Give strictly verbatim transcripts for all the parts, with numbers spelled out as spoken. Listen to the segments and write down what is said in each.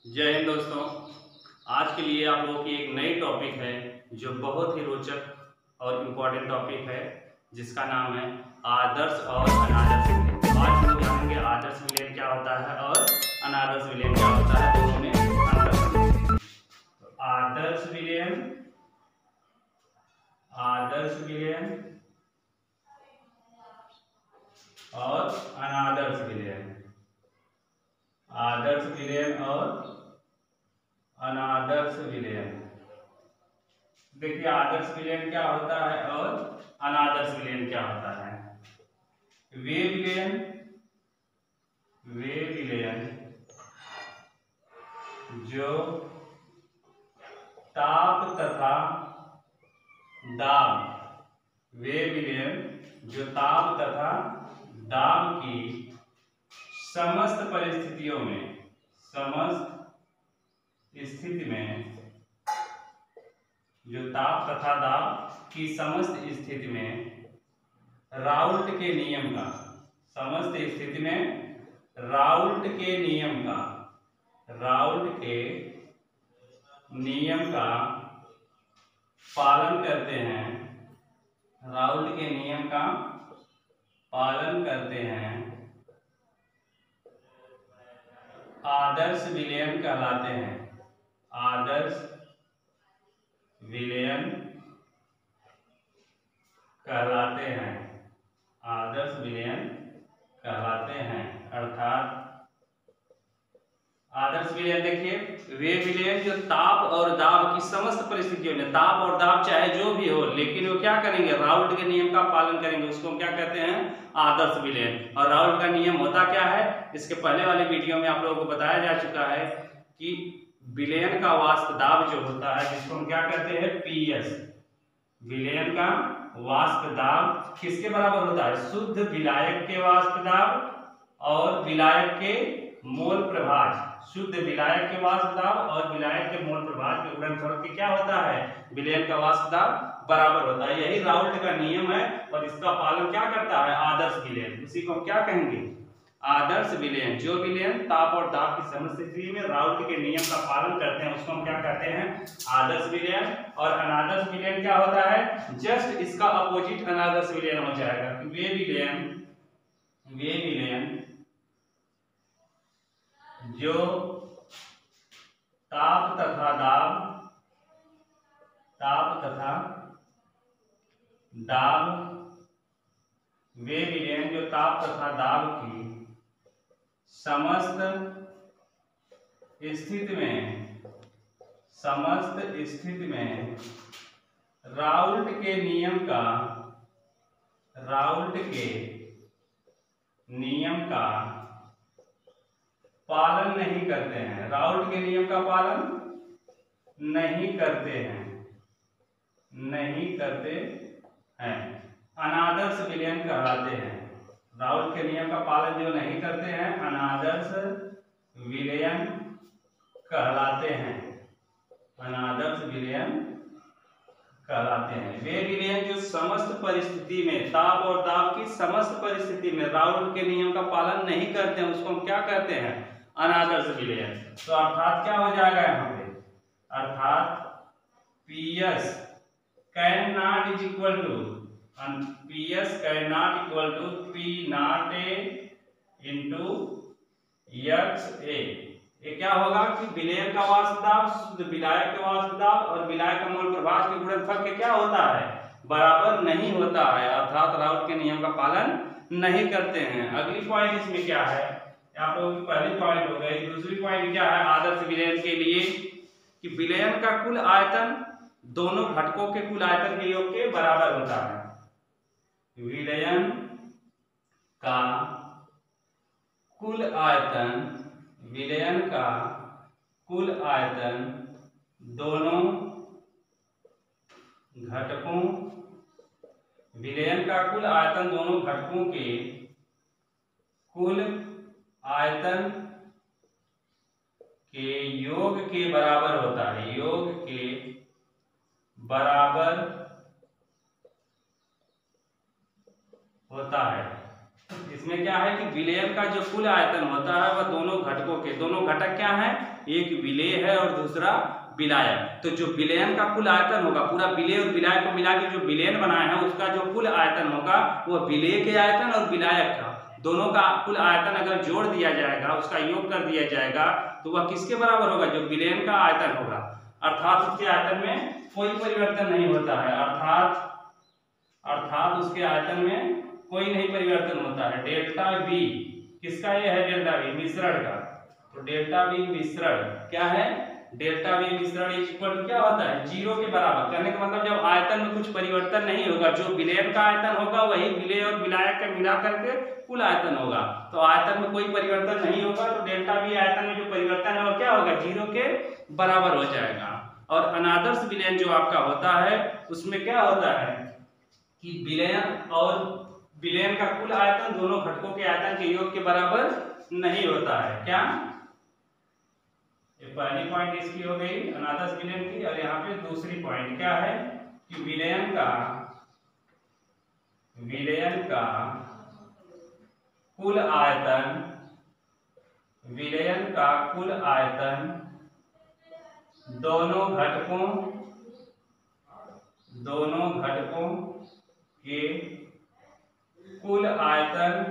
जय हिंद दोस्तों। आज के लिए आप लोगों की एक नई टॉपिक है जो बहुत ही रोचक और इम्पोर्टेंट टॉपिक है, जिसका नाम है आदर्श और अनादर्श विलयन। आज हम लोग जानेंगे आदर्श विलयन क्या होता है और अनादर्श विलयन क्या होता है, दोनों में अंतर समझेंगे। तो आदर्श विलयन आदर्श विलयन और अनादर्श विलयन आदर्श विलयन और अनादर्श विलयन। देखिए, आदर्श विलयन क्या होता है और अनादर्श विलयन क्या होता है। वे विलयन वे विलयन जो ताप तथा दाब वे विलयन जो ताप तथा दाब की समस्त परिस्थितियों में समस्त स्थिति में जो ताप तथा दाब की समस्त स्थिति में राउल्ट के नियम का समस्त स्थिति में राउल्ट के नियम का राउल्ट के नियम का पालन करते हैं राउल्ट के नियम का पालन करते हैं आदर्श विलयन कहलाते हैं आदर्श विलयन कहलाते हैं आदर्श विलयन कहलाते हैं अर्थात आदर्श विलयन, देखिए, वे विलयन जो ताप और दाब की समस्त परिस्थितियों में ताप और दाब चाहे जो भी हो, लेकिन वो क्या करेंगे, राउल्ट के नियम का पालन करेंगे, उसको हम क्या कहते हैं, आदर्श विलयन। और राउल्ट का नियम होता क्या है, इसके पहले वाले वीडियो में आप लोगों को बताया जा चुका है कि विलयन का वाष्प दाब जो होता है, जिसको हम क्या कहते हैं, पीएस। विलयन का वाष्प दाब किसके बराबर होता है, शुद्ध विलायक के वाष्प दाब और विलायक के मोल प्रभाज शुद्ध विलायक के वाष्प दाब और विलायक के मोल प्रभाज के गुणनफल के क्या होता है, विलयन का वाष्प दाब बराबर होता है। यही राउल्ट का नियम है और इसका पालन क्या करता है, आदर्श विलयन। उसी को हम क्या कहेंगे, आदर्श विलयन। जो विलयन ताप और दाब की समस्त स्थिति में राउल्ट के नियम का पालन करते हैं उसको हम क्या कहते हैं, आदर्श विलयन। और अनादर्श विलयन क्या होता है, जस्ट इसका अपोजिट अनादर्श विलयन हो जाएगा। वे विलयन वे विलयन जो ताप तथा दाब ताप तथा दाब वे विलयन जो ताप तथा दाब की समस्त स्थिति में समस्त स्थिति में राउल्ट के नियम का राउल्ट के नियम का पालन नहीं करते हैं राउल्ट के नियम का पालन नहीं करते हैं नहीं करते हैं अनादर्श विलयन कहलाते हैं। राउल्ट के नियम का पालन जो नहीं करते हैं अनादर्श विलयन कहलाते हैं अनादर्श विलयन कहलाते हैं। वे विलयन जो समस्त परिस्थिति में ताप और दाब की समस्त परिस्थिति में राउल्ट के नियम का पालन नहीं करते हैं उसको हम क्या कहते हैं, अनादर्श विलयन। तो अर्थात क्या हो जाएगा यहाँ पे, अर्थात PS can not is equal to PS can not equal to P not A into X A. ये क्या होगा कि विलयन का वाष्प दाब शुद्ध विलायक के वाष्प दाब और विलायक का मोल प्रभाज के गुणनफल के क्या होता है, बराबर नहीं होता है, अर्थात राउल्ट के नियम का पालन नहीं करते हैं। अगली पॉइंट इसमें क्या है, आप लोगों की पहली पॉइंट हो गई। दूसरी पॉइंट क्या है आदर्श विलयन के लिए, कि विलयन का कुल आयतन दोनों घटकों के कुल आयतन के योग के बराबर होता है। विलयन का कुल आयतन विलयन का कुल आयतन दोनों घटकों विलयन का कुल आयतन दोनों घटकों के कुल आयतन के योग के बराबर होता है योग के बराबर होता है। इसमें क्या है कि विलयन का जो कुल आयतन होता है वह दोनों घटकों के दोनों घटक क्या हैं, एक विलेय है और दूसरा विलायक। तो जो विलयन का कुल आयतन होगा, पूरा विलेय और विलायक को मिला के जो विलयन बनाया है उसका जो कुल आयतन होगा वो विलेय के आयतन और विलायक का दोनों का कुल आयतन अगर जोड़ दिया जाएगा, उसका योग कर दिया जाएगा तो वह किसके बराबर होगा, जो विलयन का आयतन होगा। अर्थात उसके आयतन में कोई परिवर्तन नहीं होता है, अर्थात अर्थात उसके आयतन में कोई नहीं परिवर्तन होता है। डेल्टा वी किसका ये है, डेल्टा वी मिश्रण का। तो डेल्टा वी मिश्रण क्या है, डेल्टा वी मिश्रण इज इक्वल टू क्या होता है, जीरो के बराबर। कहने का मतलब जब आयतन में कुछ परिवर्तन नहीं होगा, जो विलयन का आयतन होगा वही विलेय और विलायक का मिला करके कुल आयतन होगा। तो आयतन में कोई परिवर्तन नहीं होगा तो डेल्टा वी आयतन में जो परिवर्तन है वो क्या होगा, जीरो के बराबर हो जाएगा। और अनादर्श विलयन जो आपका होता है उसमें क्या होता है कि विलयन और विलयन का कुल आयतन दोनों घटकों के आयतन के योग के बराबर नहीं होता है। क्या, ये पहली पॉइंट इसकी हो गई अनादर्श विलयन की। और यहाँ पे दूसरी पॉइंट क्या है कि विलयन का विलयन का कुल आयतन विलयन का कुल आयतन दोनों घटकों दोनों घटकों के कुल आयतन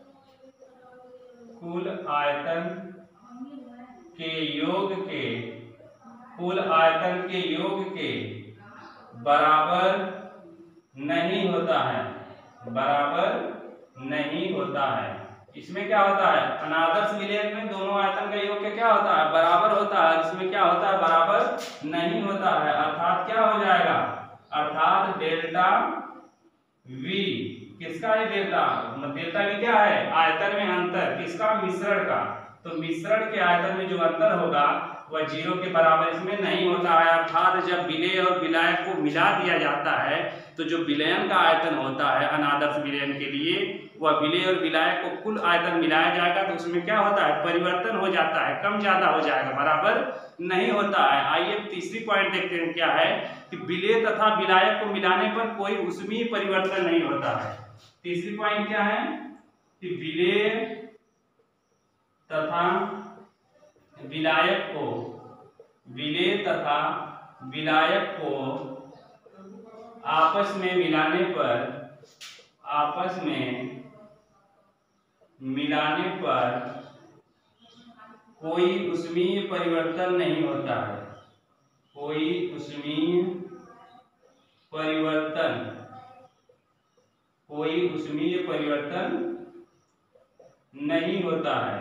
कुल आयतन के योग के कुल आयतन के योग के बराबर नहीं होता है, बराबर नहीं होता है। इसमें क्या होता है, अनादर्श विलयन में दोनों आयतन का योग क्या होता है, बराबर होता है। इसमें क्या होता है, बराबर नहीं होता है। अर्थात क्या हो जाएगा, अर्थात डेल्टा वी किसका है, डेल्टा डेल्टा वी क्या है, आयतन में अंतर किसका, मिश्रण का। तो मिश्रण के आयतन में जो अंतर होगा वह जीरो के बराबर इसमें नहीं होता है। अर्थात जब विलेय और विलायक को मिला दिया जाता है तो जो विलयन का आयतन होता है अनादर्श विलयन के लिए, वह विलेय और विलायक को कुल आयतन मिलाया जाएगा तो उसमें क्या होता है, परिवर्तन हो जाता है, कम ज्यादा हो जाएगा, बराबर नहीं होता है। आइए तीसरी पॉइंट देखते हैं क्या है कि विलेय तथा विलायक को मिलाने पर कोई उसमें परिवर्तन नहीं होता है। तीसरी पॉइंट क्या है कि विलेय तथा विलायक को विलेय तथा विलायक को आपस में मिलाने पर आपस में मिलाने पर कोई ऊष्मीय परिवर्तन नहीं होता है, कोई ऊष्मीय परिवर्तन कोई ऊष्मीय परिवर्तन नहीं होता है।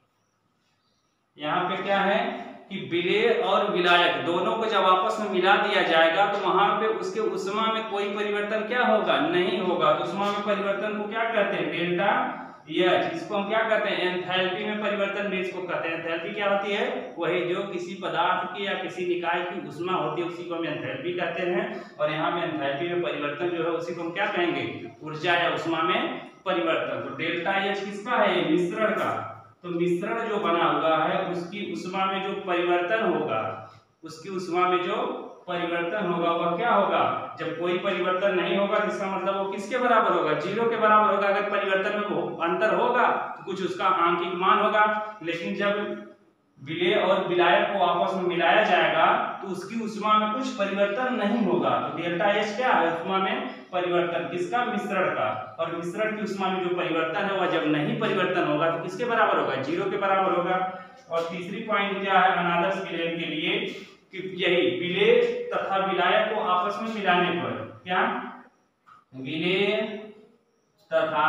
यहाँ पे क्या है कि विलेय और विलायक दोनों को जब आपस में मिला दिया जाएगा तो वहां पे उसके उष्मा में कोई परिवर्तन क्या होगा, नहीं होगा। तो उष्मा में परिवर्तन को क्या कहते हैं, डेल्टा एच। इसको हम क्या कहते हैं, एंथैल्पी में परिवर्तन भी इसको कहते हैं। एंथैल्पी क्या होती है, वही जो किसी पदार्थ की या किसी निकाय की उष्मा होती है उसी को हम एंथैल्पी कहते हैं। और यहाँ पे एंथैल्पी में परिवर्तन जो है उसी को हम क्या कहेंगे, ऊर्जा या उष्मा में परिवर्तन। तो डेल्टा एच किसका है, मिश्रण का। तो मिश्रण जो बना हुआ है उसकी उष्मा में जो परिवर्तन होगा उसकी उष्मा में जो परिवर्तन होगा वह क्या होगा, जब कोई परिवर्तन नहीं होगा तो इसका मतलब वो किसके बराबर होगा, जीरो के बराबर होगा। अगर परिवर्तन में अंतर होगा तो कुछ उसका आंकिक मान होगा। लेकिन जब विलेय और विलायक को आपस में मिलाया जाएगा तो उसकी उष्मा में कुछ परिवर्तन नहीं होगा। तो डेल्टा एच क्या है, उष्मा में परिवर्तन किसका, मिश्रण का। और मिश्रण की उष्मा में जो परिवर्तन है वह जब नहीं परिवर्तन होगा तो किसके बराबर होगा, जीरो के बराबर होगा। और तीसरी पॉइंट क्या है अनादर्श विलयन के लिए कि यही विलेय तथा विलायक को आपस में मिलाने पर क्या, विलेय तथा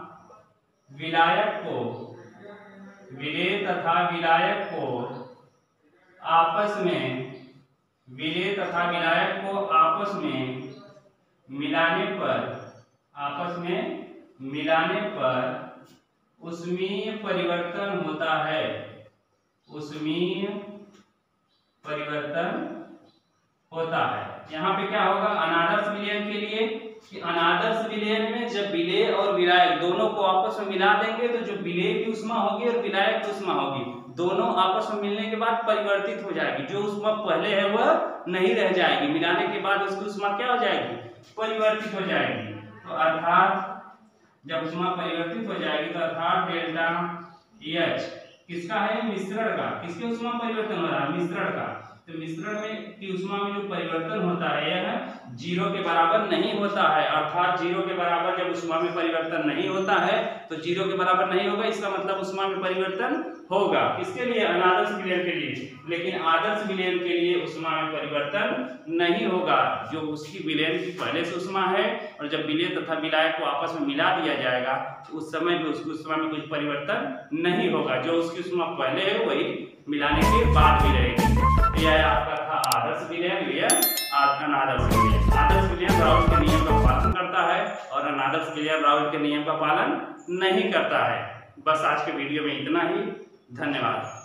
विलायक को विलेय तथा विलायक को आपस में विलेय तथा विलायक को आपस में मिलाने पर आपस में मिलाने पर ऊष्मीय परिवर्तन होता है, ऊष्मीय परिवर्तन होता है। यहाँ पे क्या होगा अनादर्श विलयन के लिए कि अनादर्श विलयन में जब विलेय और विलायक दोनों को आपस में मिला देंगे तो जो विलेय की उष्मा होगी और विलायक की उष्मा होगी दोनों आपस में मिलने के बाद परिवर्तित हो जाएगी। जो उष्मा पहले है वह नहीं रह जाएगी, मिलाने के बाद उसकी उष्मा क्या हो जाएगी, परिवर्तित हो जाएगी। तो अर्थात जब उष्मा परिवर्तित हो जाएगी तो अर्थात डेल्टा एच किसका है? मिश्रण का। किसके ऊष्मा परिवर्तन हो रहा है? मिश्रण का। तो मिश्रण में की ऊष्मा में जो परिवर्तन होता है यह जीरो के बराबर नहीं होता है, अर्थात जीरो के बराबर जब ऊष्मा में परिवर्तन नहीं होता है तो जीरो के बराबर नहीं होगा, इसका मतलब ऊष्मा में परिवर्तन होगा। किसके लिए? अनादर्श विलयन के लिए। लेकिन आदर्श विलयन के लिए ऊष्मा में परिवर्तन नहीं होगा। जो उसकी विलयन की पहले से ऊष्मा है और जब विलय तथा विलायक को आपस में मिला दिया जाएगा तो उस समय भी उसकी ऊष्मा में कुछ परिवर्तन नहीं होगा। जो उसकी ऊष्मा पहले है वही मिलाने के बाद भी रहेगी। यह आपका था आदर्श विलयन, यह अनादर्श विलयन। आदर्श विलयन राउल्ट के नियम का पालन करता है और अनादर्श विलयन राउल्ट के नियम का पालन नहीं करता है। बस आज के वीडियो में इतना ही। धन्यवाद।